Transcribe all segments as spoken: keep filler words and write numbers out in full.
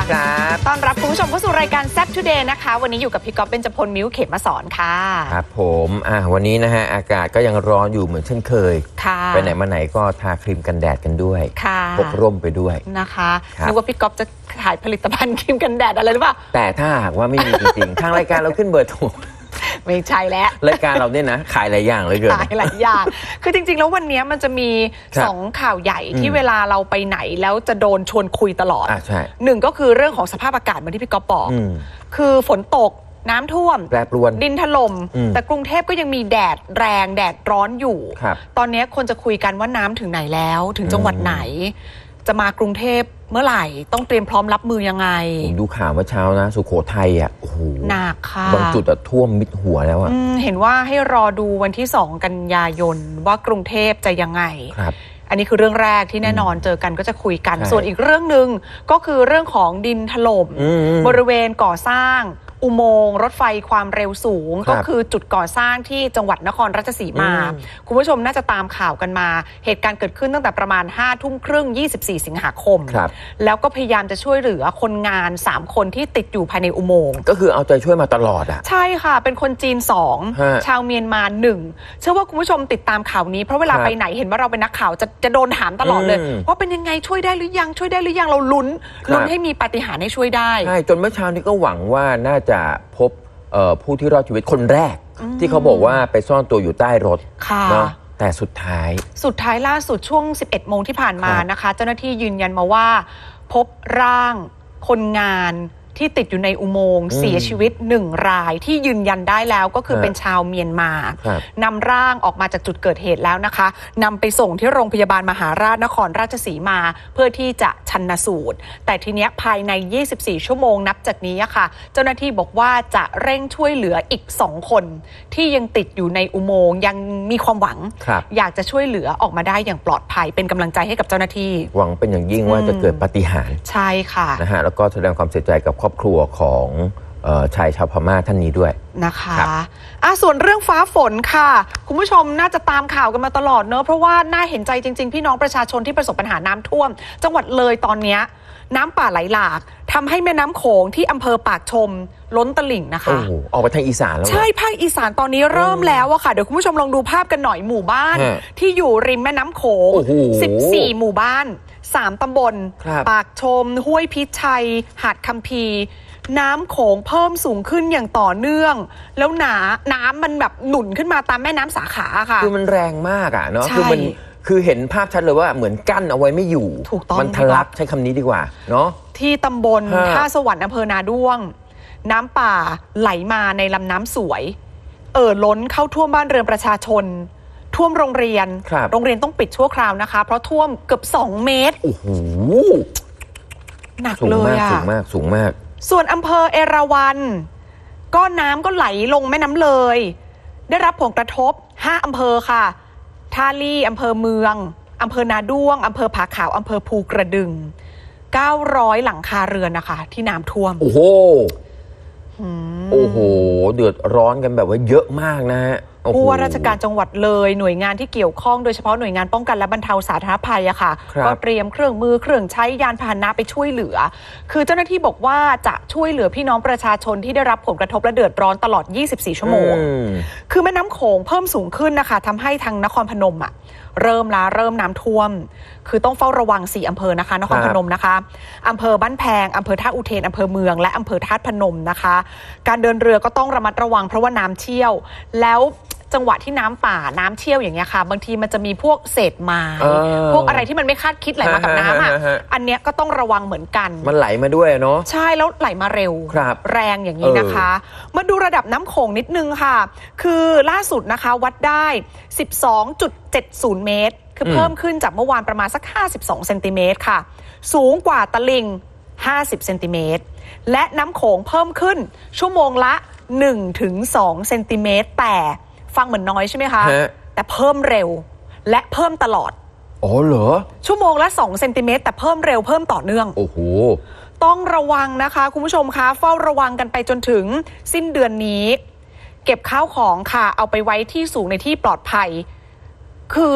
ครับต้อนรับคุณผู้ชมเข้าสู่รายการแซ่บทูเดย์นะคะวันนี้อยู่กับพี่ก๊อฟเบญจพลมิ้วเขมสอนค่ะครับผมอ่ะวันนี้นะฮะอากาศก็ยังร้อนอยู่เหมือนเช่นเคยค่ะไปไหนมาไหนก็ทาครีมกันแดดกันด้วยค่ะพกร่มไปด้วยนะคะนึกว่าพี่ก๊อฟจะขายผลิตภัณฑ์ครีมกันแดดอะไรหรือเปล่าแต่ถ้าหากว่าไม่มีจริงๆ ทางรายการเราขึ้นเบอร์โทรไม่ใช่แล้วรายการเราเนี่ยนะขายหลายอย่างเลยเกินขายหลายอย่างคือจริงๆแล้ววันนี้มันจะมีสองข่าวใหญ่ที่เวลาเราไปไหนแล้วจะโดนชวนคุยตลอดอ่ะใช่หนึ่งก็คือเรื่องของสภาพอากาศเหมือนที่พี่ก๊อฟบอกคือฝนตกน้ำท่วมแปรปรวนดินถล่มแต่กรุงเทพก็ยังมีแดดแรงแดดร้อนอยู่ตอนนี้คนจะคุยกันว่าน้ำถึงไหนแล้วถึงจังหวัดไหนจะมากรุงเทพเมื่อไหร่ต้องเตรียมพร้อมรับมือยังไงผมดูข่าวเมื่อเช้านะสุโขทัยอ่ะโอ้โหหนักค่ะบางจุดอะท่วมมิดหัวแล้วอ่ะเห็นว่าให้รอดูวันที่สองกันยายนว่ากรุงเทพจะยังไงครับอันนี้คือเรื่องแรกที่แน่นอนเจอกันก็จะคุยกันส่วนอีกเรื่องนึงก็คือเรื่องของดินถล่มบริเวณก่อสร้างอุโมงค์รถไฟความเร็วสูงก็คือจุดก่อสร้างที่จังหวัดนครราชสีมาคุณผู้ชมน่าจะตามข่าวกันมาเหตุการณ์เกิดขึ้นตั้งแต่ประมาณห้าทุ่มครึ่งยี่สิบสี่สิงหาคมแล้วก็พยายามจะช่วยเหลือคนงานสามคนที่ติดอยู่ภายในอุโมงค์ก็คือเอาใจช่วยมาตลอดอ่ะใช่ค่ะเป็นคนจีนสองชาวเมียนมาหนึ่งเชื่อว่าคุณผู้ชมติดตามข่าวนี้เพราะเวลาไปไหนเห็นว่าเราเป็นนักข่าวจะจะโดนถามตลอดเลยว่าเป็นยังไงช่วยได้หรือยังช่วยได้หรือยังเราลุ้นลุ้นให้มีปาฏิหาริย์ให้ช่วยได้ใช่จนเมื่อเช้านี้ก็หวังว่าน่าจะพบผู้ที่รอดชีวิตคนแรกที่เขาบอกว่าไปซ่อนตัวอยู่ใต้รถเนาะแต่สุดท้ายสุดท้ายล่าสุดช่วง สิบเอ็ดโมงที่ผ่านมานะคะเจ้าหน้าที่ยืนยันมาว่าพบร่างคนงานที่ติดอยู่ในอุโมงค์เสียชีวิตหนึ่งรายที่ยืนยันได้แล้วก็คือเป็นชาวเมียนมานำร่างออกมาจากจุดเกิดเหตุแล้วนะคะนำไปส่งที่โรงพยาบาลมหาราชนครราชสีมาเพื่อที่จะชันสูตรแต่ทีเนี้ยภายในยี่สิบสี่ชั่วโมงนับจากนี้ค่ะเจ้าหน้าที่บอกว่าจะเร่งช่วยเหลืออีกสองคนที่ยังติดอยู่ในอุโมงค์ยังมีความหวังอยากจะช่วยเหลือออกมาได้อย่างปลอดภัยเป็นกำลังใจให้กับเจ้าหน้าที่หวังเป็นอย่างยิ่งว่าจะเกิดปาฏิหาริย์ใช่ค่ะนะฮะแล้วก็แสดงความเสียใจกับครอบครัวของชายชาวพม่าท่านนี้ด้วยนะคะอ่ะส่วนเรื่องฟ้าฝนค่ะคุณผู้ชมน่าจะตามข่าวกันมาตลอดเนอะเพราะว่าน่าเห็นใจจริงๆพี่น้องประชาชนที่ประสบปัญหาน้ำท่วมจังหวัดเลยตอนนี้น้ำป่าไหลหลากทำให้แม่น้ำโขงที่อำเภอปากชมล้นตลิ่งนะคะโอ้ออกไปทางอีสานแล้วใช่ภาคอีสานตอนนี้เริ่มแล้วอะค่ะเดี๋ยวคุณผู้ชมลองดูภาพกันหน่อยหมู่บ้านที่อยู่ริมแม่น้ำโขงสิบสี่หมู่บ้านสามตำบลปากชมห้วยพิชัยหาดคัมภีร์น้ำโขงเพิ่มสูงขึ้นอย่างต่อเนื่องแล้วหนาน้ำมันแบบหนุนขึ้นมาตามแม่น้ำสาขาค่ะคือมันแรงมากอ่ะเนาะคือมันคือเห็นภาพชัดเลยว่าเหมือนกั้นเอาไว้ไม่อยู่ถูกต้องมันทะลักใช้คำนี้ดีกว่าเนาะที่ตำบลท่าสวรรค์อำเภอนาด้วงน้ำป่าไหลมาในลำน้ำสวยเอ่อล้นเข้าท่วมบ้านเรือนประชาชนท่วมโรงเรียนโรงเรียนต้องปิดชั่วคราวนะคะเพราะท่วมเกือบสองเมตรโอ้โหหนักเลยอะสูงมากสูงมากส่วนอำเภอเอราวัณก็น้ำก็ไหลลงแม่น้ำเลยได้รับผลกระทบห้าอำเภอค่ะท่าลี่อำเภอเมืองอำเภอนาด้วงอำเภอผาขาวอำเภอภูกระดึงเก้าร้อยหลังคาเรือนนะคะที่น้ำท่วมโอ้โหโอ้โหเดือดร้อนกันแบบว่าเยอะมากนะฮะผู้ว่าราชการจังหวัดเลยหน่วยงานที่เกี่ยวข้องโดยเฉพาะหน่วยงานป้องกันและบรรเทาสาธารณภัยอะค่ะก็เตรียมเครื่องมือเครื่องใช้ยานพาหนะไปช่วยเหลือคือเจ้าหน้าที่บอกว่าจะช่วยเหลือพี่น้องประชาชนที่ได้รับผลกระทบและเดือดร้อนตลอดยี่สิบสี่ชั่วโมงคือแม่น้ำโขงเพิ่มสูงขึ้นนะคะทำให้ทางนครพนมอะเริ่มละเริ่มน้ำท่วมคือต้องเฝ้าระวังสี่อำเภอนะคะนครพนมนะคะอำเภอบ้านแพงอำเภอท่าอุเทนอำเภอเมืองและอำเภอธาตุพนมนะคะการเดินเรือก็ต้องระมัดระวังเพราะว่าน้ำเชี่ยวแล้วจังหวะที่น้ำป่าน้ำเชี่ยวอย่างเงี้ยค่ะบางทีมันจะมีพวกเศษไม้พวกอะไรที่มันไม่คาดคิดไหลมากับน้ำอ่ะอันเนี้ยก็ต้องระวังเหมือนกันมันไหลมาด้วยเนาะใช่แล้วไหลมาเร็วแรงอย่างนี้นะคะมาดูระดับน้ำโขงนิดนึงค่ะคือล่าสุดนะคะวัดได้ สิบสองจุดเจ็ดศูนย์ เมตรคือเพิ่มขึ้นจากเมื่อวานประมาณสักห้าสิบสองเซนติเมตรค่ะสูงกว่าตลิ่งห้าสิบเซนติเมตรและน้ำโขงเพิ่มขึ้นชั่วโมงละ หนึ่งถึงสอง เซนติเมตรแต่ฟังเหมือนน้อยใช่ไหมคะแต่เพิ่มเร็วและเพิ่มตลอดอ๋อเหรอชั่วโมงละสองเซนติเมตรแต่เพิ่มเร็วเพิ่มต่อเนื่องโอ้โหต้องระวังนะคะคุณผู้ชมคะเฝ้าระวังกันไปจนถึงสิ้นเดือนนี้เก็บข้าวของค่ะเอาไปไว้ที่สูงในที่ปลอดภัยคือ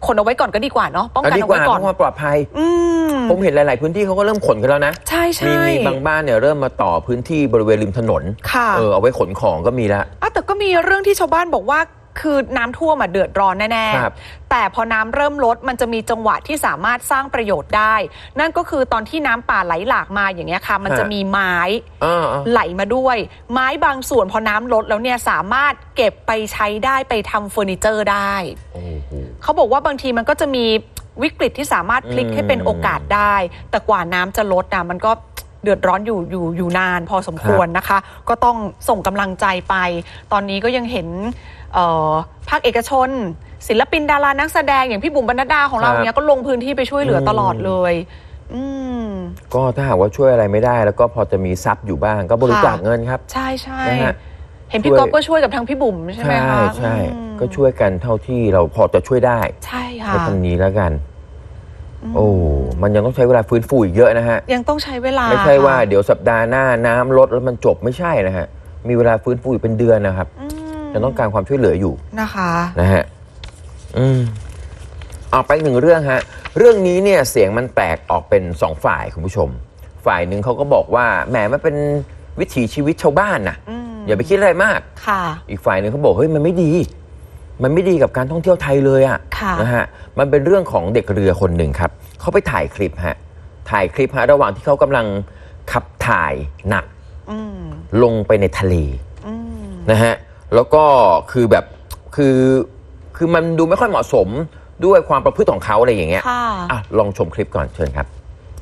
ขนเอาไว้ก่อนก็ดีกว่าเนาะป้องกันเอาไว้ก่อนเพื่อความปลอดภัยมผมเห็นหลายๆพื้นที่เขาก็เริ่มขนกันแล้วนะใช่ใช่มีบางบ้านเนี่ยเริ่มมาต่อพื้นที่บริเวณริมถนนเออเอาไว้ขนของก็มีแล้วแต่ก็มีเรื่องที่ชาวบ้านบอกว่าคือน้ำท่วมเดือดร้อนแน่ๆแต่พอน้ำเริ่มลดมันจะมีจังหวะที่สามารถสร้างประโยชน์ได้นั่นก็คือตอนที่น้ำป่าไหลหลากมาอย่างเงี้ยค่ะมันจะมีไม้ไหลมาด้วยไม้บางส่วนพอน้ำลดแล้วเนี่ยสามารถเก็บไปใช้ได้ไปทำเฟอร์นิเจอร์ได้เขาบอกว่าบางทีมันก็จะมีวิกฤตที่สามารถพลิกให้เป็นโอกาสได้แต่กว่าน้ำจะลดนะมันก็เดือดร้อนอยู่อยู่อยู่นานพอสมควรนะคะก็ต้องส่งกำลังใจไปตอนนี้ก็ยังเห็นภาคเอกชนศิลปินดารานักแสดงอย่างพี่บุ๋มบรรณดาของเราเนี่ยก็ลงพื้นที่ไปช่วยเหลือตลอดเลยอืมก็ถ้าหากว่าช่วยอะไรไม่ได้แล้วก็พอจะมีทรัพย์อยู่บ้างก็บริจาคเงินครับใช่ใช่เห็นพี่ก๊อฟก็ช่วยกับทางพี่บุ๋มใช่ไหมคะใช่ใช่ก็ช่วยกันเท่าที่เราพอจะช่วยได้ใช่ค่ะในทางนี้แล้วกันโอ้มันยังต้องใช้เวลาฟื้นฟูอีกเยอะนะฮะยังต้องใช้เวลาไม่ใช่ว่าเดี๋ยวสัปดาห์หน้าน้ำลดแล้วมันจบไม่ใช่นะฮะมีเวลาฟื้นฟูอีกเป็นเดือนนะครับยังต้องการความช่วยเหลืออยู่นะคะนะฮะอืมเอาไปหนึ่งเรื่องฮะเรื่องนี้เนี่ยเสียงมันแตกออกเป็นสองฝ่ายคุณผู้ชมฝ่ายหนึ่งเขาก็บอกว่าแหมมันเป็นวิถีชีวิตชาวบ้านนะอย่าไปคิดอะไรมากค่ะอีกฝ่ายหนึ่งเขาบอกเฮ้ยมันไม่ดีมันไม่ดีกับการท่องเที่ยวไทยเลยอ่ะนะฮะมันเป็นเรื่องของเด็กเรือคนหนึ่งครับเขาไปถ่ายคลิปฮะถ่ายคลิปฮะระหว่างที่เขากำลังขับถ่ายหนักลงไปในทะเลนะฮะแล้วก็คือแบบคือคือมันดูไม่ค่อยเหมาะสมด้วยความประพฤติของเขาอะไรอย่างเงี้ยอ่ะลองชมคลิปก่อนเชิญครับ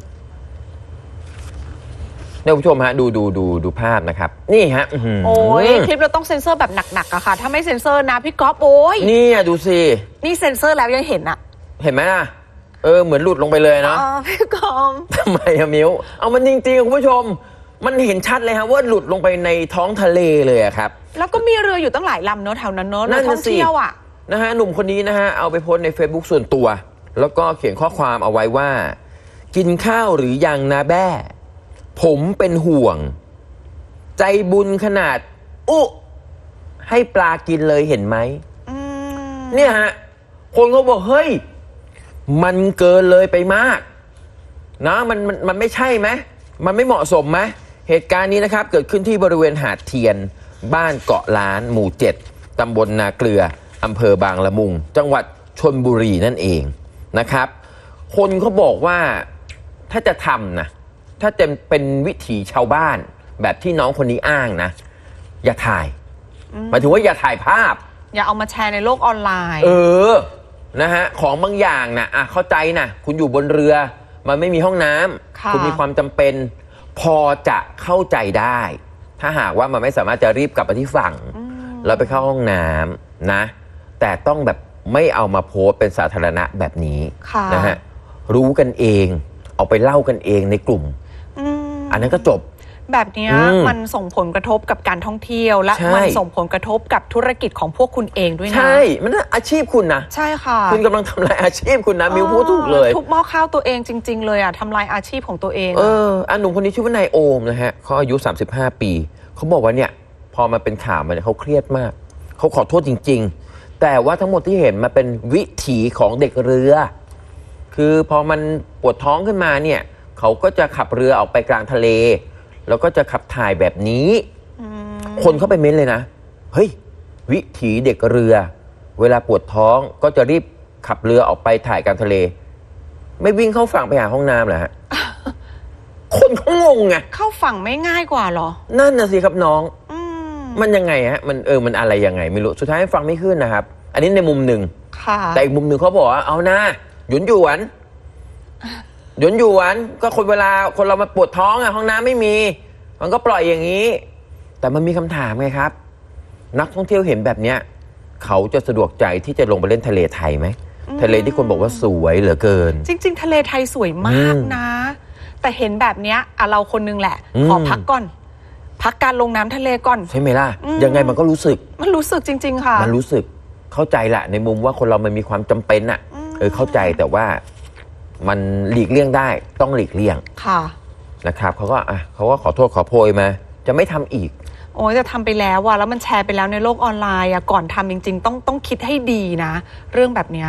เนี่ยผู้ชมฮะดูดูดูดูภาพนะครับนี่ฮะโอ้ยคลิปเราต้องเซ็นเซอร์แบบหนักๆอะค่ะถ้าไม่เซ็นเซอร์นะพี่ก๊อฟโอ้ยนี่อ่ะดูสินี่เซ็นเซอร์แล้วยังเห็นอะเห็นไหมล่ะเออเหมือนหลุดลงไปเลยเนาะอ๋อพี่ก๊อฟทำไมอะมิ้วเอามันจริงๆคุณผู้ชมมันเห็นชัดเลยครับว่าหลุดลงไปในท้องทะเลเลยอะครับแล้วก็มีเรืออยู่ตั้งหลายลำเนาะแถวนั้นเนาะนักท่องเที่ยวอะนะฮะหนุ่มคนนี้นะฮะเอาไปโพสใน Facebook ส่วนตัวแล้วก็เขียนข้อความเอาไว้ว่ากินข้าวหรือยังนะแบ้ผมเป็นห่วงใจบุญขนาดอุ๊ให้ปลากินเลยเห็นไหมเนี่ยฮะคนก็บอกเฮ้ยมันเกินเลยไปมากนะมันมันมันไม่ใช่ไหมมันไม่เหมาะสมไหมเหตุการณ์นี้นะครับเกิดขึ้นที่บริเวณหาดเทียนบ้านเกาะล้านหมู่เจ็ดตำบลนาเกลืออำเภอบางละมุงจังหวัดชลบุรีนั่นเองนะครับคนเขาบอกว่าถ้าจะทำนะถ้าจะเป็นวิถีชาวบ้านแบบที่น้องคนนี้อ้างนะอย่าถ่ายหมายถึงว่าอย่าถ่ายภาพอย่าเอามาแชร์ในโลกออนไลน์เออนะฮะของบางอย่างนะอ่ะเข้าใจนะคุณอยู่บนเรือมันไม่มีห้องน้ำคุณมีความจำเป็นพอจะเข้าใจได้ถ้าหากว่ามันไม่สามารถจะรีบกลับไปที่ฝั่งแล้วไปเข้าห้องน้ำนะแต่ต้องแบบไม่เอามาโพสเป็นสาธารณะแบบนี้นะฮะรู้กันเองเอาไปเล่ากันเองในกลุ่มอันนั้นก็จบแบบนี้มันส่งผลกระทบกับการท่องเที่ยวและมันส่งผลกระทบกับธุรกิจของพวกคุณเองด้วยนะใช่มันอาชีพคุณนะใช่ค่ะคุณกำลังทำลายอาชีพคุณนะมิวพูดถูกเลยทุบหม้อข้าวตัวเองจริงๆเลยอ่ะทำลายอาชีพของตัวเองเอออันหนุ่มคนนี้ชื่อว่านายโอมนะฮะเขาอายุสามสิบห้าปีเขาบอกว่าเนี่ยพอมาเป็นข่าวมาเนี่ยเขาเครียดมากเขาขอโทษจริงๆแต่ว่าทั้งหมดที่เห็นมาเป็นวิถีของเด็กเรือคือพอมันปวดท้องขึ้นมาเนี่ยเขาก็จะขับเรือออกไปกลางทะเลแล้วก็จะขับถ่ายแบบนี้คนเข้าไปเม้นเลยนะเฮ้ยวิถีเด็กเรือเวลาปวดท้องก็จะรีบขับเรือออกไปถ่ายกลางทะเลไม่วิ่งเข้าฝั่งไปหาห้องน้ำเหรอฮะ คนเขางงไงเข้าฝั่งไม่ง่ายกว่าหรอนั่นน่ะสิครับน้องมันยังไงฮะมันเออมันอะไรยังไงไม่รู้สุดท้ายฟังไม่ขึ้นนะครับอันนี้ในมุมหนึ่งแต่อีกมุมหนึ่งเขาบอกว่าเอานะหยุนหยวนหยวนหยวนก็คนเวลาคนเรามาปวดท้องอะห้องน้ำไม่มีมันก็ปล่อยอย่างนี้แต่มันมีคำถามไงครับนักท่องเที่ยวเห็นแบบเนี้ยเขาจะสะดวกใจที่จะลงไปเล่นทะเลไทยไหมทะเลที่คนบอกว่าสวยเหลือเกินจริงๆทะเลไทยสวยมากนะแต่เห็นแบบเนี้ยอะเราคนนึงแหละขอพักก่อนพักการลงน้ำทะเลก่อนใช่ไหมล่ะยังไงมันก็รู้สึกมันรู้สึกจริงๆค่ะมันรู้สึกเข้าใจแหละในมุมว่าคนเรามันมีความจำเป็นอะเออเข้าใจแต่ว่ามันหลีกเลี่ยงได้ต้องหลีกเลี่ยงค่ะนะครับเขาก็อ่ะเขาก็ขอโทษขอโพยมาจะไม่ทำอีกโอ้ยจะทำไปแล้วว่ะแล้วมันแชร์ไปแล้วในโลกออนไลน์อ่ะก่อนทำจริงๆต้องต้องคิดให้ดีนะเรื่องแบบเนี้ย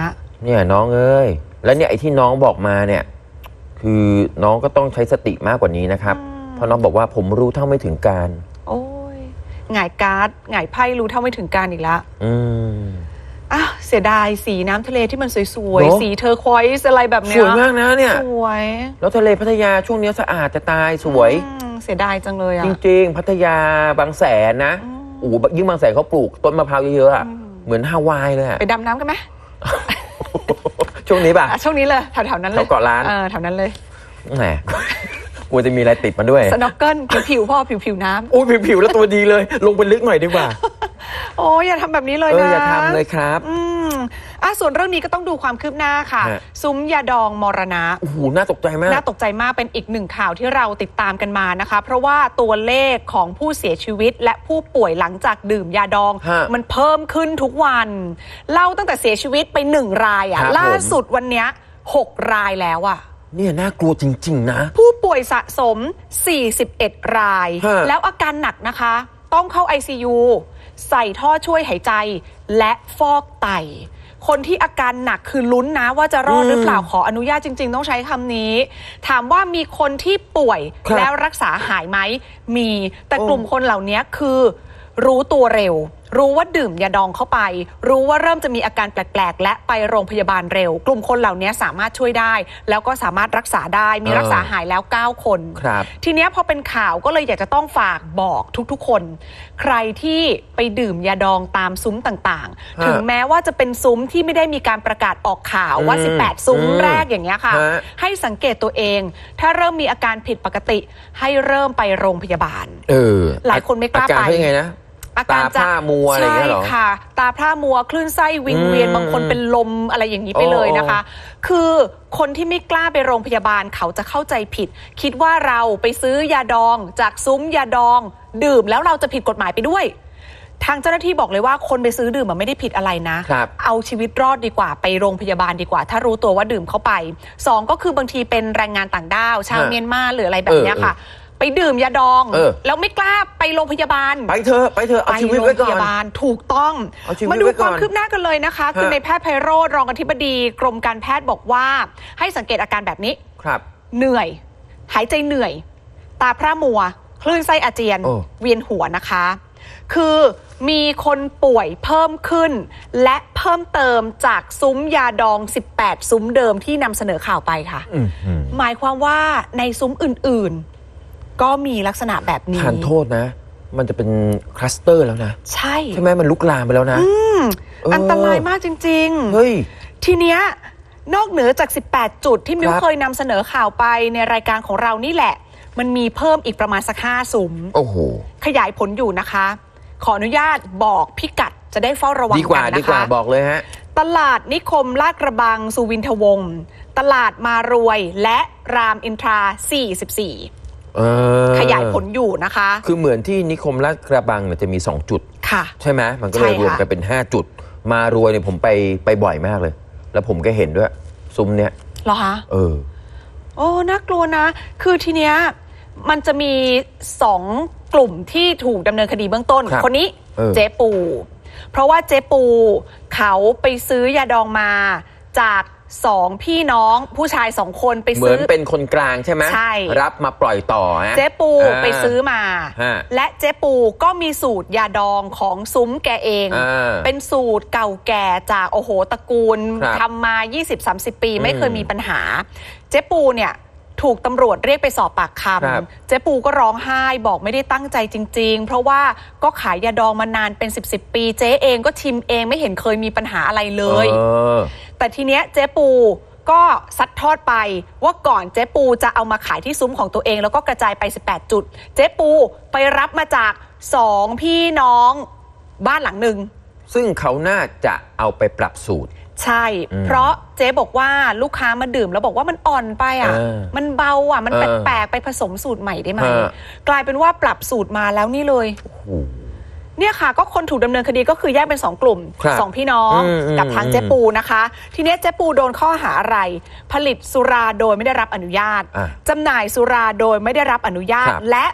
เนี่ยน้องเอ้ยแล้วเนี่ยไอ้ที่น้องบอกมาเนี่ยคือน้องก็ต้องใช้สติมากกว่านี้นะครับเพราะน้องบอกว่าผมรู้เท่าไม่ถึงการโอ้ยหงายการ์ดหงายไพ่รู้เท่าไม่ถึงการอีกแล้วอืมอ่ะเสียดายสีน้ำทะเลที่มันสวยๆสีเทอร์ควอยซ์อะไรแบบเนี้ยสวยมากนะเนี่ยสวยแล้วทะเลพัทยาช่วงนี้สะอาดจะตายสวยเสียดายจังเลยอ่ะจริงๆพัทยาบางแสนนะโอ้ยิ่งบางแสนเขาปลูกต้นมะพร้าวเยอะๆอ่ะเหมือนฮาวายเลยไปดำน้ำกันไหมช่วงนี้ป่ะช่วงนี้เลยแถวๆนั้นเลยแถวเกาะล้านเออแถวนั้นเลยแหมกลัวจะมีอะไรติดมาด้วยสน็อกเกิลผิวๆพ่อผิวๆน้ำโอ้ผิวๆแล้วตัวดีเลยลงไปลึกหน่อยดีกว่าโอ้อย่าทำแบบนี้เลยนะเอออย่าทำเลยครับอืมอ่ะส่วนเรื่องนี้ก็ต้องดูความคืบหน้าค่ะซุ้มยาดองมรณะโอ้โหน่าตกใจมากน่าตกใจมากเป็นอีกหนึ่งข่าวที่เราติดตามกันมานะคะเพราะว่าตัวเลขของผู้เสียชีวิตและผู้ป่วยหลังจากดื่มยาดองมันเพิ่มขึ้นทุกวันเล่าตั้งแต่เสียชีวิตไปหนึ่งรายอ่ะล่าสุดวันนี้หกรายแล้วอ่ะเนี่ยน่ากลัวจริงๆนะผู้ป่วยสะสมสี่สิบเอ็ดรายแล้วอาการหนักนะคะต้องเข้า ไอ ซี ยู ใส่ท่อช่วยหายใจและฟอกไตคนที่อาการหนักคือลุ้นนะว่าจะรอดหรือเปล่าขออนุญาตจริงๆต้องใช้คำนี้ถามว่ามีคนที่ป่วยแล้วรักษาหายไหมมีแต่กลุ่มคนเหล่านี้คือรู้ตัวเร็วรู้ว่าดื่มยาดองเข้าไปรู้ว่าเริ่มจะมีอาการแปลกๆและไปโรงพยาบาลเร็วกลุ่มคนเหล่านี้สามารถช่วยได้แล้วก็สามารถรักษาได้มีรักษาหายแล้วเก้าคนทีนี้พอเป็นข่าวก็เลยอยากจะต้องฝากบอกทุกๆคนใครที่ไปดื่มยาดองตามซุ้มต่างๆถึงแม้ว่าจะเป็นซุ้มที่ไม่ได้มีการประกาศออกข่าวว่าสิบแปดซุ้มแรกอย่างเงี้ยค่ะให้สังเกตตัวเองถ้าเริ่มมีอาการผิดปกติให้เริ่มไปโรงพยาบาลเออหลายคนไม่กล้าไปยังไงนะตาพร่ามัวอะไรอย่างเงี้ยหรอใช่ค่ะตาพร่ามัวคลื่นไส้วิงเวียนบางคนเป็นลมอะไรอย่างนี้ไปเลยนะคะคือคนที่ไม่กล้าไปโรงพยาบาลเขาจะเข้าใจผิดคิดว่าเราไปซื้อยาดองจากซุ้มยาดองดื่มแล้วเราจะผิดกฎหมายไปด้วยทางเจ้าหน้าที่บอกเลยว่าคนไปซื้อดื่มมันไม่ได้ผิดอะไรนะเอาชีวิตรอดดีกว่าไปโรงพยาบาลดีกว่าถ้ารู้ตัวว่าดื่มเข้าไปสองก็คือบางทีเป็นแรงงานต่างด้าวชาวเมียนมาหรืออะไรแบบนี้ค่ะไปดื่มยาดองแล้วไม่กล้าไปโรงพยาบาลไปเถอะไปเถอะเอาชีวิตไว้ก่อนไปโรงพยาบาลถูกต้องมาดูความคืบหน้ากันเลยนะคะคือในแพทย์ไพโรจน์รองอธิบดีกรมการแพทย์บอกว่าให้สังเกตอาการแบบนี้ครับเหนื่อยหายใจเหนื่อยตาพร่ามัวคลื่นไส้อาเจียนเวียนหัวนะคะคือมีคนป่วยเพิ่มขึ้นและเพิ่มเติมจากซุ้มยาดองสิบแปดซุ้มเดิมที่นำเสนอข่าวไปค่ะหมายความว่าในซุ้มอื่นๆก็มีลักษณะแบบนี้ทานโทษนะมันจะเป็นคลัสเตอร์แล้วนะใช่ใช่ไหมมันลุกลามไปแล้วนะอืมอันตรายมากจริงๆเฮ้ยทีเนี้ยนอกเหนือจากสิบแปดจุดที่มิวเคยนำเสนอข่าวไปในรายการของเรานี่แหละมันมีเพิ่มอีกประมาณสักห้าซุ้มโอ้โหขยายผลอยู่นะคะขออนุญาตบอกพิกัดจะได้เฝ้าระวังกันนะคะดีกว่าดีกว่าบอกเลยฮะตลาดนิคมลาดกระบังสุวินทวงศ์ตลาดมารวยและรามอินทราสี่สิบสี่ขยายผลอยู่นะคะคือเหมือนที่นิคมลาดกระบังเนี่ยจะมีสองจุดค่ะใช่ไหมมันก็เลยรวมกันเป็นห้าจุดมารวยเนี่ยผมไปไปบ่อยมากเลยแล้วผมก็เห็นด้วยซุ้มเนี้ยเหรอคะเออโอ้น่ากลัวนะคือทีเนี้ยมันจะมีสองกลุ่มที่ถูกดำเนินคดีเบื้องต้น คนนี้เจ๊ปูเพราะว่าเจ๊ปูเขาไปซื้อยาดองมาจากสองพี่น้องผู้ชายสองคนไปซื้อเหมือนเป็นคนกลางใช่ไหมใช่รับมาปล่อยต่อเจ๊ปูไปซื้อมาและเจ๊ปูก็มีสูตรยาดองของซุ้มแกเองเป็นสูตรเก่าแก่จากโอ้โหตระกูลทำมา ยี่สิบถึงสามสิบ ปีไม่เคยมีปัญหาเจ๊ปูเนี่ยถูกตำรวจเรียกไปสอบปากคำเจ๊ปูก็ร้องไห้บอกไม่ได้ตั้งใจจริงๆเพราะว่าก็ขายยาดองมานานเป็นสิบสิบปีเจ๊เองก็ชิมเองไม่เห็นเคยมีปัญหาอะไรเลยแต่ทีเนี้ยเจ๊ปูก็ซัดทอดไปว่าก่อนเจ๊ปูจะเอามาขายที่ซุ้มของตัวเองแล้วก็กระจายไปสิบแปดจุดเจ๊ปูไปรับมาจากสองพี่น้องบ้านหลังหนึ่งซึ่งเขาน่าจะเอาไปปรับสูตรใช่เพราะเจ๊บอกว่าลูกค้ามาดื่มแล้วบอกว่ามันอ่อนไปอ่ะมันเบาอ่ะมันแปลกๆไปผสมสูตรใหม่ได้ไหมกลายเป็นว่าปรับสูตรมาแล้วนี่เลยเนี่ยค่ะก็คนถูกดำเนินคดีก็คือแยกเป็นสองกลุ่มสองพี่น้องกับทางเจ๊ปูนะคะทีนี้เจ๊ปูโดนข้อหาอะไรผลิตสุราโดยไม่ได้รับอนุญาตจำหน่ายสุราโดยไม่ได้รับอนุญาตและ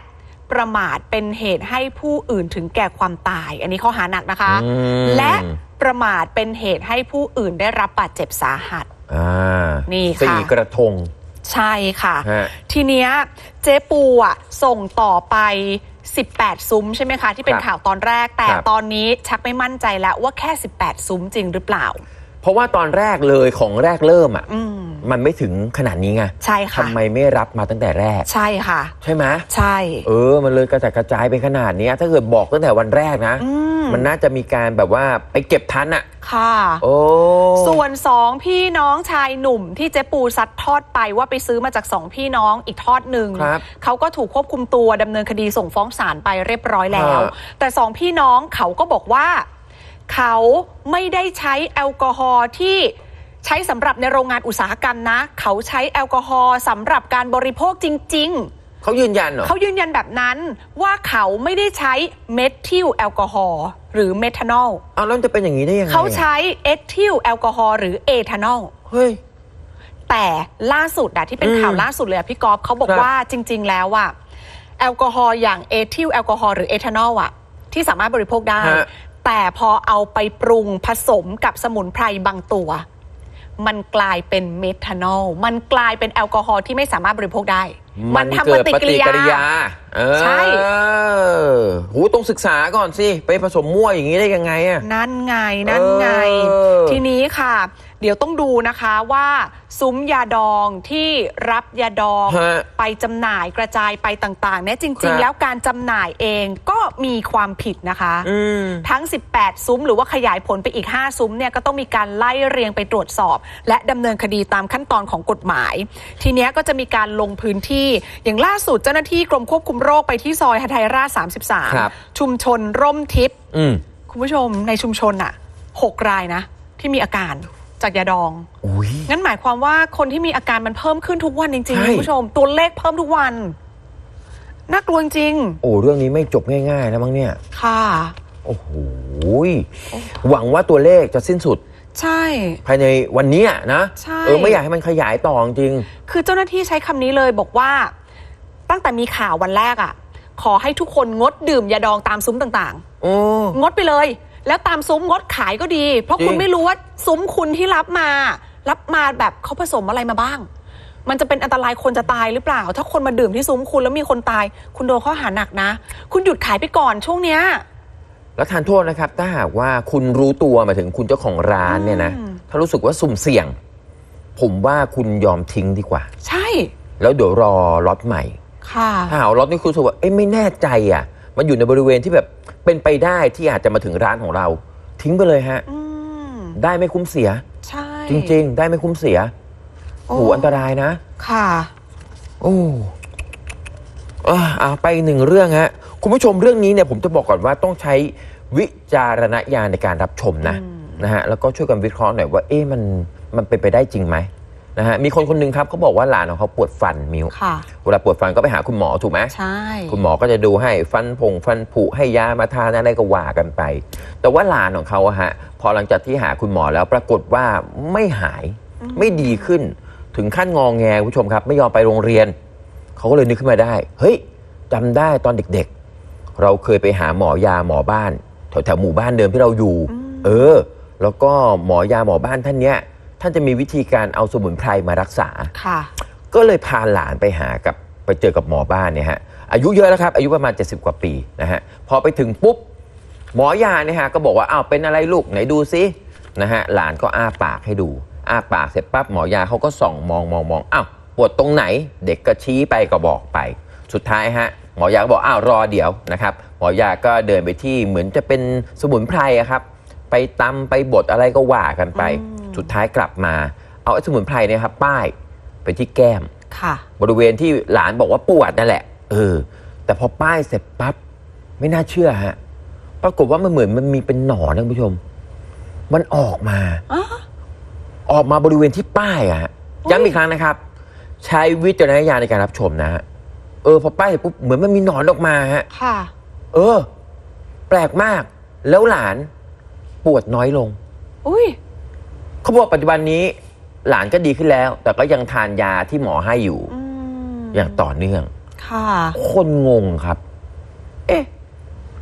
ประมาทเป็นเหตุให้ผู้อื่นถึงแก่ความตายอันนี้ข้อหาหนักนะคะและประมาทเป็นเหตุให้ผู้อื่นได้รับบาดเจ็บสาหัสอ่านี่ค่ะสี่กระทงใช่ค่ะทีเนี้ยเจ๊ปูอ่ะส่งต่อไปสิบแปดซุ้มใช่ไหมคะที่เป็นข่าวตอนแรกแต่ตอนนี้ชักไม่มั่นใจแล้วว่าแค่สิบแปดซุ้มจริงหรือเปล่าเพราะว่าตอนแรกเลยของแรกเริ่มอ่ะมันไม่ถึงขนาดนี้ไงใช่ค่ะทำไมไม่รับมาตั้งแต่แรกใช่ค่ะใช่ไหมใช่เออมันเลยกระจายกระจายไปขนาดนี้ถ้าเกิดบอกตั้งแต่วันแรกนะมันน่าจะมีการแบบว่าไปเก็บทันอ่ะค่ะโอ้ส่วนสองพี่น้องชายหนุ่มที่เจ๊ปูซัดทอดไปว่าไปซื้อมาจากสองพี่น้องอีกทอดหนึ่งเขาก็ถูกควบคุมตัวดำเนินคดีส่งฟ้องศาลไปเรียบร้อยแล้วแต่สองพี่น้องเขาก็บอกว่าเขาไม่ได้ใช้แอลกอฮอล์ที่ใช้สำหรับในโรงงานอุตสาหกรรมนะเขาใช้แอลกอฮอล์สำหรับการบริโภคจริงๆเขายืนยันเหรอเขายืนยันแบบนั้นว่าเขาไม่ได้ใช้เมทิลแอลกอฮอล์หรือเมทานอลอ้าวแล้วจะเป็นอย่างนี้ได้ยังไงเขาใช้เอทิลแอลกอฮอล์หรือเอทานอลเฮ้ยแต่ล่าสุดอะที่เป็นข่าวล่าสุดเลยพี่กอล์ฟเขาบอกว่าจริงๆแล้วอะแอลกอฮอล์อย่างเอทิลแอลกอฮอล์หรือเอทานอลอะที่สามารถบริโภคได้แต่พอเอาไปปรุงผสมกับสมุนไพรบางตัวมันกลายเป็นเมทานอลมันกลายเป็นแอลกอฮอล์ที่ไม่สามารถบริโภคได้มันทำปฏิกิริยาใช่โหต้องศึกษาก่อนสิไปผสมมั่วอย่างนี้ได้ยังไงอะนั่นไงนั่นไงทีนี้ค่ะเดี๋ยวต้องดูนะคะว่าซุ้มยาดองที่รับยาดองไปจำหน่ายกระจายไปต่างๆเนี่ยจริงๆแล้วการจำหน่ายเองก็มีความผิดนะคะทั้งสิบแปดซุ้มหรือว่าขยายผลไปอีกห้าซุ้มเนี่ยก็ต้องมีการไล่เรียงไปตรวจสอบและดำเนินคดีตามขั้นตอนของกฎหมายทีนี้ก็จะมีการลงพื้นที่อย่างล่าสุดเจ้าหน้าที่กรมควบคุมโรคไปที่ซอยหทัยราชสามสิบสามชุมชนร่มทิพย์คุณผู้ชมในชุมชนอ่ะหกรายนะที่มีอาการจากยาดองงั้นหมายความว่าคนที่มีอาการมันเพิ่มขึ้นทุกวันจริงๆคุณผู้ชมตัวเลขเพิ่มทุกวันน่ากลัวจริงโอ้เรื่องนี้ไม่จบง่ายๆนะมั้งเนี่ยค่ะโอ้โหหวังว่าตัวเลขจะสิ้นสุดใช่ภายในวันนี้นะเออไม่อยากให้มันขยายต่อจริงคือเจ้าหน้าที่ใช้คำนี้เลยบอกว่าตั้งแต่มีข่าววันแรกอ่ะขอให้ทุกคนงดดื่มยาดองตามซุ้มต่างๆงดไปเลยแล้วตามซุ้มงดขายก็ดีเพราะคุณไม่รู้ว่าซุ้มคุณที่รับมารับมาแบบเขาผสมอะไรมาบ้างมันจะเป็นอันตรายคนจะตายหรือเปล่าถ้าคนมาดื่มที่ซุ้มคุณแล้วมีคนตายคุณโดนข้อหาหนักนะคุณหยุดขายไปก่อนช่วงเนี้ยแล้วทานโทษนะครับถ้าหากว่าคุณรู้ตัวมาถึงคุณเจ้าของร้านเนี่ยนะถ้ารู้สึกว่าสุ่มเสี่ยงผมว่าคุณยอมทิ้งดีกว่าใช่แล้วเดี๋ยวรอล็อตใหม่ค่ะถ้าหาล็อตนี้คุณรู้สึกว่าเอ้ยไม่แน่ใจอ่ะมันอยู่ในบริเวณที่แบบเป็นไปได้ที่อาจจะมาถึงร้านของเราทิ้งไปเลยฮะได้ไม่คุ้มเสียใช่จริงๆได้ไม่คุ้มเสียโอ้โหอันตรายนะค่ะโอ้อ่าไปหนึ่งเรื่องฮะคุณผู้ชมเรื่องนี้เนี่ยผมจะบอกก่อนว่าต้องใช้วิจารณญาณในการรับชมนะนะฮะแล้วก็ช่วยกันวิเคราะห์หน่อยว่าเอ๊ะมันมันเป็นไปได้จริงไหมนะฮะมีคนคนหนึ่งครับเขาบอกว่าหลานของเขาปวดฟันมิวเวลาปวดฟันก็ไปหาคุณหมอถูกไหมใช่คุณหมอก็จะดูให้ฟันผงฟันผุให้ยามาทานอะไรก็ว่ากันไปแต่ว่าหลานของเขาอะฮะพอหลังจากที่หาคุณหมอแล้วปรากฏว่าไม่หายไม่ดีขึ้นถึงขั้นงอแงคุณผู้ชมครับไม่ยอมไปโรงเรียนเขาก็เลยนึกขึ้นมาได้เฮ้ยจำได้ตอนเด็กๆเราเคยไปหาหมอยาหมอบ้านแถวๆหมู่บ้านเดิมที่เราอยู่เออแล้วก็หมอยาหมอบ้านท่านเนี้ยท่านจะมีวิธีการเอาสมุนไพรมารักษาค่ะก็เลยพาหลานไปหากับไปเจอกับหมอบ้านเนี่ยฮะอายุเยอะแล้วครับอายุประมาณเจ็ดสิบกว่าปีนะฮะพอไปถึงปุ๊บหมอยาเนี่ยฮะก็บอกว่าอ้าวเป็นอะไรลูกไหนดูซินะฮะหลานก็อ้าปากให้ดูอ้าปากเสร็จปั๊บหมอยาเขาก็ส่องมองมองมองอ้าวปวดตรงไหนเด็กก็ชี้ไปก็บอกไปสุดท้ายฮะหมอยาก็บอกอ้าวรอเดี๋ยวนะครับหมอยาก็เดินไปที่เหมือนจะเป็นสมุนไพรครับไปตำไปบดอะไรก็ว่ากันไปสุดท้ายกลับมาเอาไอ้สมุนไพรเนี่ยครับป้ายไปที่แก้มค่ะบริเวณที่หลานบอกว่าปวดนั่นแหละเออแต่พอป้ายเสร็จปั๊บไม่น่าเชื่อฮะปรากฏว่ามันเหมือนมันมีเป็นหนอนนะคุณผู้ชมมันออกมาออกมาบริเวณที่ป้ายอะย้ำอีกครั้งนะครับใช้วิจารณญาณในการรับชมนะฮะเออพอป้ายปุ๊บเหมือนมันมีหนอนออกมาฮะค่ะเออแปลกมากแล้วหลานปวดน้อยลงอุ้ยเขาบอกปัจจุบันนี้หลานก็ดีขึ้นแล้วแต่ก็ยังทานยาที่หมอให้อยู่อย่างต่อเนื่องค่ะคนงงครับ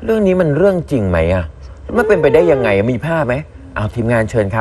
เรื่องนี้มันเรื่องจริงไหมอ่ะมันเป็นไปได้ยังไงมีภาพไหมเอาทีมงานเชิญครับ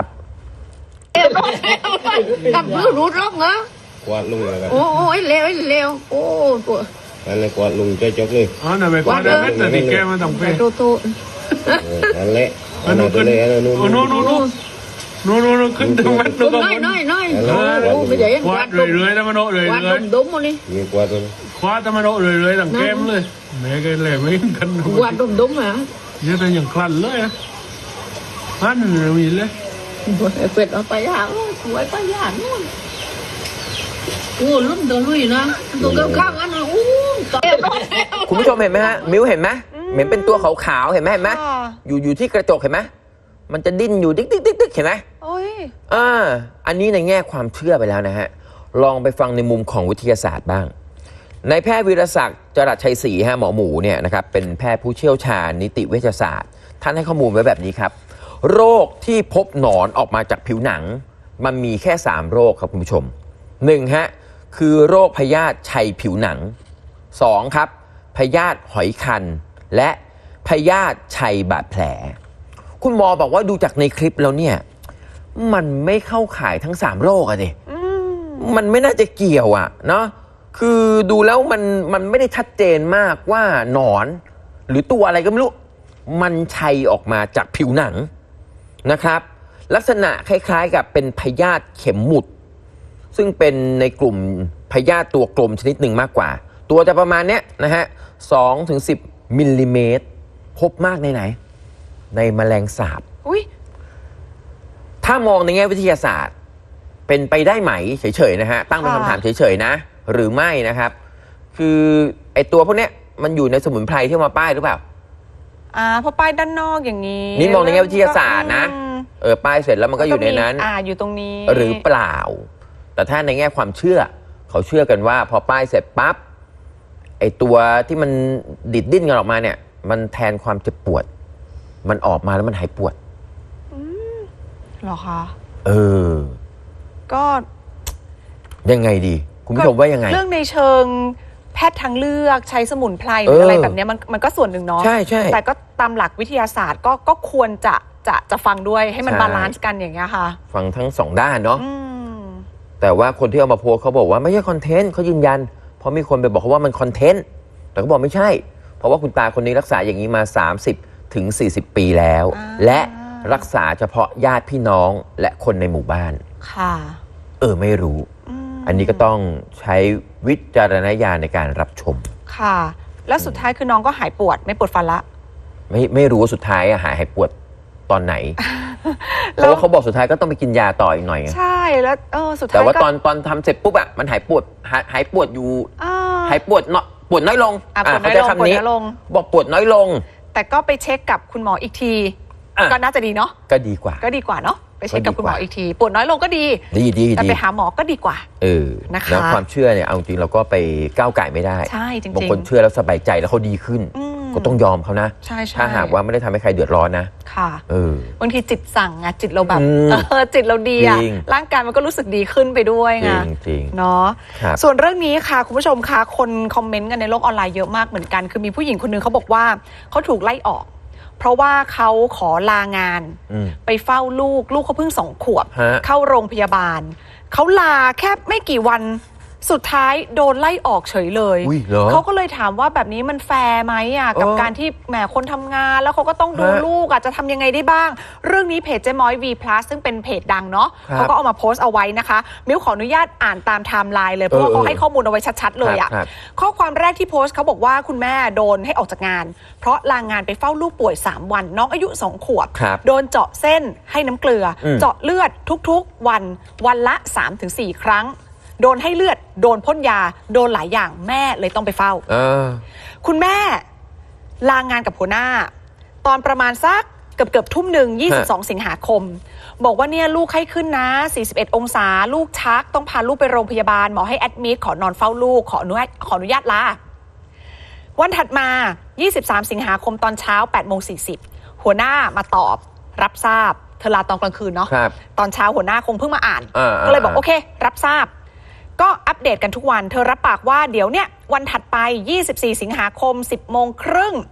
กับมือรูดร่องเหรอกวาดลุงเลยครับโอ้โอ้ยเร็วเร็วโอ้ตัวนั่นเลยกวาดลุงใจจกเลยอ๋อนั่นไม่กวาดได้ไหมแต่ที่แกมันต้องเป็นโตโตนั่นแหละอันนู้นขึ้นโอ้โน่นโน่นโน่นโน่นโน่นขึ้นตรงนั้นตรงน้นั้อยนน้อยน้อยโอ้ไม่ใช่กวาดเรื่อยๆแต่มันโน่เรื่กวาดอยดมดมเลยมีกวาดตัวๆคว้าแต่มันโน่เรื่อยๆต่างแก้มเลยแม่ก็เลยไม่กันกวาดดมดมอ่ะเยอะแต่อย่างคลั่นเลยอ่ะอันมีเลยเป็ดเอาไปย่างสวยไปย่างนู่นโอ้ลุ่มตัวลุยนะตัวข้างๆอันนั้นโอ้คุณผู้ชมเห็นไหมฮะมิ้วเห็นไหมเหมือนเป็นตัวขาวๆเห็นไหมเห็นไหมอยู่อยู่ที่กระจกเห็นไหมมันจะดิ้นอยู่ดิ๊กดิ๊กดิ๊กดิ๊กเห็นไหมโอ้ยอ่าอันนี้ในแง่ความเชื่อไปแล้วนะฮะลองไปฟังในมุมของวิทยาศาสตร์บ้างนายแพทย์วีรศักดิ์จรัสชัยศรีฮะหมอหมูเนี่ยนะครับเป็นแพทย์ผู้เชี่ยวชาญนิติเวชศาสตร์ท่านให้ข้อมูลไว้แบบนี้ครับโรคที่พบหนอนออกมาจากผิวหนังมันมีแค่สามโรคครับคุณผู้ชมหนึ่งฮะคือโรคพยาธิชัยผิวหนังสองครับพยาธิหอยคันและพยาธิชัยบาดแผลคุณหมอบอกว่าดูจากในคลิปแล้วเนี่ยมันไม่เข้าข่ายทั้งสามโรคอะดิมันไม่น่าจะเกี่ยวอะเนาะคือดูแล้วมันมันไม่ได้ชัดเจนมากว่าหนอนหรือตัวอะไรก็ไม่รู้มันชัยออกมาจากผิวหนังนะครับลักษณะคล้ายๆกับเป็นพยาธิเข็มหมุดซึ่งเป็นในกลุ่มพยาธิตัวกลมชนิดหนึ่งมากกว่าตัวจะประมาณเนี้ยนะฮะสองถึงสิบมิลลิเมตรพบมากในไหนในแมลงสาบอุ้ยถ้ามองในแง่วิทยาศาสตร์เป็นไปได้ไหมเฉยๆนะฮะตั้งเป็นคำถามเฉยๆนะหรือไม่นะครับคือไอตัวพวกเนี้ยมันอยู่ในสมุนไพรที่มาป้ายหรือเปล่าอ่าเพราะป้ายด้านนอกอย่างนี้นี่มองในแง่วิทยาศาสตร์นะเออป้ายเสร็จแล้วมันก็อยู่ในนั้นอ่าอยู่ตรงนี้หรือเปล่าแต่ถ้าในแง่ความเชื่อเขาเชื่อกันว่าพอป้ายเสร็จปั๊บไอตัวที่มันดิดดิ้นกันออกมาเนี่ยมันแทนความเจ็บปวดมันออกมาแล้วมันหายปวดหรอคะเออก็ยังไงดีคุณผู้ชมว่ายังไงเรื่องในเชิงแพทย์ทางเลือกใช้สมุนไพรหรืออะไรแบบนี้มันมันก็ส่วนหนึ่งเนาะใช่ใช่แต่ก็ตามหลักวิทยาศาสตร์ก็ก็ควรจะจะจะฟังด้วยให้มันบาลานซ์กันอย่างเงี้ยค่ะฟังทั้งสองด้านเนาะแต่ว่าคนที่เอามาโพสเขาบอกว่าไม่ใช่คอนเทนต์เขายืนยันเพราะมีคนไปบอกเขาว่ามันคอนเทนต์แต่เขาบอกไม่ใช่เพราะว่าคุณตาคนนี้รักษาอย่างนี้มาสามสิบถึงสี่สิบปีแล้วและรักษาเฉพาะญาติพี่น้องและคนในหมู่บ้านค่ะเออไม่รู้อันนี้ก็ต้องใช้วิจารณญาณในการรับชมค่ะแล้วสุดท้ายคือน้องก็หายปวดไม่ปวดฟันละไม่ไม่รู้ว่าสุดท้ายอะหายหายปวดตอนไหนเพราะว่าเขาบอกสุดท้ายก็ต้องไปกินยาต่ออีกหน่อยใช่แล้วเออสุดท้ายแต่ว่าตอนตอนทำเสร็จปุ๊บอะมันหายปวดหายหายปวดอยู่หายปวดเนาะปวดน้อยลงอ่ะปวดน้อยลงปวดน้อยลงบอกปวดน้อยลงแต่ก็ไปเช็คกับคุณหมออีกทีก็น่าจะดีเนาะก็ดีกว่าก็ดีกว่าเนาะไปเช็คกับคุณหมออีกทีปวดน้อยลงก็ดีดีดีแต่ไปหาหมอก็ดีกว่าเออนะคะแล้วความเชื่อเนี่ยเอาจริงเราก็ไปก้าวไก่ไม่ได้ใช่จริงๆบางคนเชื่อแล้วสบายใจแล้วเขาดีขึ้นก็ต้องยอมเขานะถ้าหากว่าไม่ได้ทำให้ใครเดือดร้อนนะค่ะเออบางทีจิตสั่งไงจิตเราแบบเออจิตเราดีอะร่างกายมันก็รู้สึกดีขึ้นไปด้วยไงจริงเนาะส่วนเรื่องนี้ค่ะคุณผู้ชมค่ะคนคอมเมนต์กันในโลกออนไลน์เยอะมากเหมือนกันคือมีผู้หญิงคนนึงเขาบอกว่าเขาถูกไล่ออกเพราะว่าเขาขอลางานไปเฝ้าลูกลูกเขาเพิ่งสองขวบเข้าโรงพยาบาลเขาลาแค่ไม่กี่วันสุดท้ายโดนไล่ออกเฉยเลยเขาก็เลยถามว่าแบบนี้มันแฟร์ไหมอ่ะกับการที่แหมคนทำงานแล้วเขาก็ต้องดูลูกอ่ะจะทำยังไงได้บ้างเรื่องนี้เพจเจ๊ม้อย V+ ซึ่งเป็นเพจดังเนาะเขาก็เอามาโพสต์เอาไว้นะคะมิ้วขออนุญาตอ่านตามไทม์ไลน์เลยเพราะว่าเขาให้ข้อมูลเอาไว้ชัดๆเลยอ่ะข้อความแรกที่โพสต์เขาบอกว่าคุณแม่โดนให้ออกจากงานเพราะลางานไปเฝ้าลูกป่วยสามวันน้องอายุสองขวบโดนเจาะเส้นให้น้ำเกลือเจาะเลือดทุกๆวันวันละ สามถึงสี่ ครั้งโดนให้เลือดโดนพ่นยาโดนหลายอย่างแม่เลยต้องไปเฝ้าคุณแม่ลางานกับหัวหน้าตอนประมาณสักเกือบเกือบทุ่มหนึ่งยี่สิบสองสิงหาคมบอกว่าเนี่ยลูกไข้ขึ้นนะสี่สิบเอ็ดองศาลูกชักต้องพาลูกไปโรงพยาบาลหมอให้แอดมิดขอนอนเฝ้าลูกขออนุญาตขออนุญาตลาวันถัดมายี่สิบสามสิงหาคมตอนเช้า แปดโมงสี่สิบ หัวหน้ามาตอบรับทราบเธอลาตอนกลางคืนเนาะตอนเช้าหัวหน้าคงเพิ่งมาอ่านก็เลยบอกโอเครับทราบก็อัปเดตกันทุกวันเธอรับปากว่าเดี๋ยวเนี่ยวันถัดไปยี่สิบสี่สิงหาคม สิบโมงครึ่ง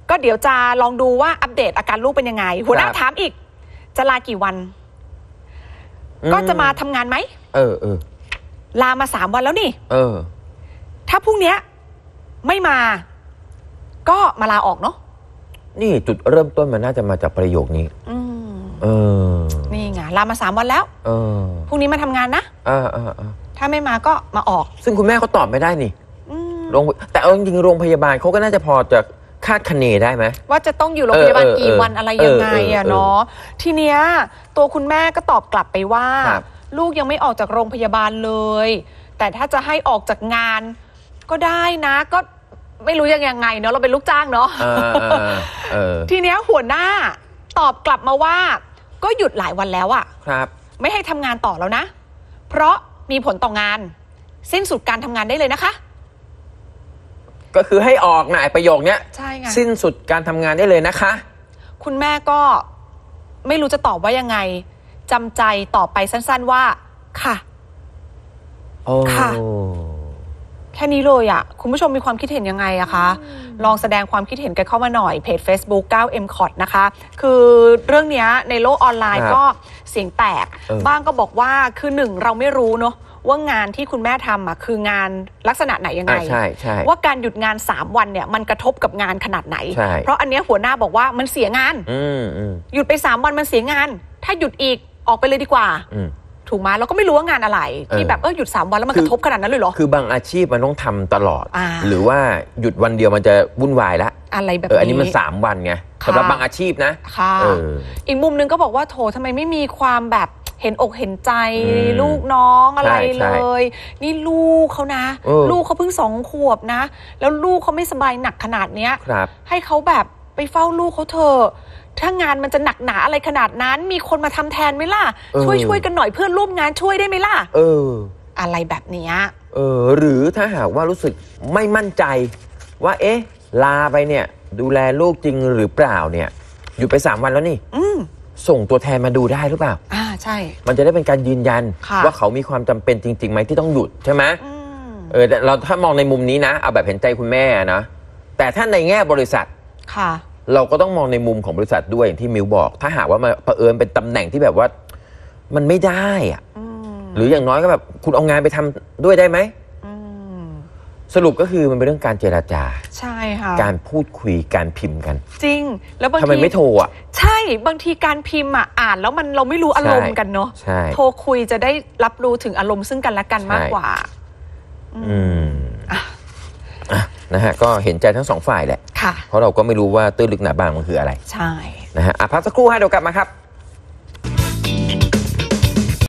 ก็เดี๋ยวจะลองดูว่าอัปเดตอาการลูกเป็นยังไงหัวหน้าถามอีกจะลากี่วันก็จะมาทำงานไหมเออเออลามาสามวันแล้วนี่เออถ้าพรุ่งนี้ไม่มาก็มาลาออกเนาะนี่จุดเริ่มต้นมันน่าจะมาจากประโยคนี้อืมเออนี่ไงลามาสามวันแล้วเออพรุ่งนี้มาทำงานนะเออเออเออถ้าไม่มาก็มาออกซึ่งคุณแม่เขาตอบไม่ได้นี่โรงแต่เอาจริงๆโรงพยาบาลเขาก็น่าจะพอจะคาดคะเนได้ไหมว่าจะต้องอยู่โรงพยาบาลกี่วันอะไรยังไงอะเนาะทีเนี้ยตัวคุณแม่ก็ตอบกลับไปว่าลูกยังไม่ออกจากโรงพยาบาลเลยแต่ถ้าจะให้ออกจากงานก็ได้นะก็ไม่รู้ยังยังไงเนาะเราเป็นลูกจ้างเนาะทีเนี้ยหัวหน้าตอบกลับมาว่าก็หยุดหลายวันแล้วอะครับไม่ให้ทำงานต่อแล้วนะเพราะมีผลต่องานสิ้นสุดการทำงานได้เลยนะคะก็คือให้ออกนะไอ้ประโยคเนี้ยใช่ไงสิ้นสุดการทำงานได้เลยนะคะคุณแม่ก็ไม่รู้จะตอบว่ายังไงจำใจตอบไปสั้นๆว่าค่ะค่ะแค่นี้เลยอ่ะคุณผู้ชมมีความคิดเห็นยังไงอะคะลองแสดงความคิดเห็นกันเข้ามาหน่อยเพจ Facebook เก้า เอ็ม คอท นะคะคือเรื่องนี้ในโลกออนไลน์ก็เสียงแตกบ้างก็บอกว่าคือหนึ่งเราไม่รู้เนาะว่างานที่คุณแม่ทำอ่ะคืองานลักษณะไหนยังไงใช่ใช่ว่าการหยุดงานสามวันเนี่ยมันกระทบกับงานขนาดไหนเพราะอันนี้หัวหน้าบอกว่ามันเสียงานหยุดไปสามวันมันเสียงานถ้าหยุดอีกออกไปเลยดีกว่าถูกไหมเราก็ไม่รู้ว่างานอะไรที่แบบเออหยุดสามวันแล้วมันกระทบขนาดนั้นเลยเหรอคือบางอาชีพมันต้องทำตลอดหรือว่าหยุดวันเดียวมันจะวุ่นวายแล้วอะไรแบบนี้อันนี้มันสามวันไงสำหรับบางอาชีพนะค่ะอีกมุมนึงก็บอกว่าโถทำไมไม่มีความแบบเห็นอกเห็นใจลูกน้องอะไรเลยนี่ลูกเขานะลูกเขาเพิ่งสองขวบนะแล้วลูกเขาไม่สบายหนักขนาดเนี้ยให้เขาแบบไปเฝ้าลูกเขาเถอะถ้างานมันจะหนักหนาอะไรขนาดนั้นมีคนมาทำแทนไหมล่ะช่วยช่วยกันหน่อยเพื่อนร่วมงานช่วยได้ไหมล่ะเอออะไรแบบนี้เออหรือถ้าหากว่ารู้สึกไม่มั่นใจว่าเอ๊ะลาไปเนี่ยดูแลลูกจริงหรือเปล่าเนี่ยอยู่ไปสามวันแล้วนี่อืส่งตัวแทนมาดูได้หรือเปล่าอ่าใช่มันจะได้เป็นการยืนยันว่าเขามีความจำเป็นจริงๆไหมที่ต้องหยุดใช่ไหมเออเราถ้ามองในมุมนี้นะเอาแบบเห็นใจคุณแม่นะแต่ถ้าในแง่บริษัทค่ะเราก็ต้องมองในมุมของบริษัทด้วยอย่างที่มิวบอกถ้าหากว่ามาเผอิญเป็นตำแหน่งที่แบบว่ามันไม่ได้อะหรืออย่างน้อยก็แบบคุณเอางานไปทำด้วยได้ไหมสรุปก็คือมันเป็นเรื่องการเจราจาใช่ค่ะการพูดคุยการพิมพ์กันจริงแล้วบางทีทำไมไม่โทรอ่ะใช่บางทีการพิมพ์อ่ะอ่านแล้วมันเราไม่รู้อารมณ์กันเนาะโทรคุยจะได้รับรู้ถึงอารมณ์ซึ่งกันและกันมากกว่าอืมนะฮะก็เห็นใจทั้งสองฝ่ายแหละค่ะเพราะเราก็ไม่รู้ว่าตื้นลึกหนาบางมันคืออะไรใช่นะฮะพักสักครู่ให้เดี๋ยวกลับมาครับ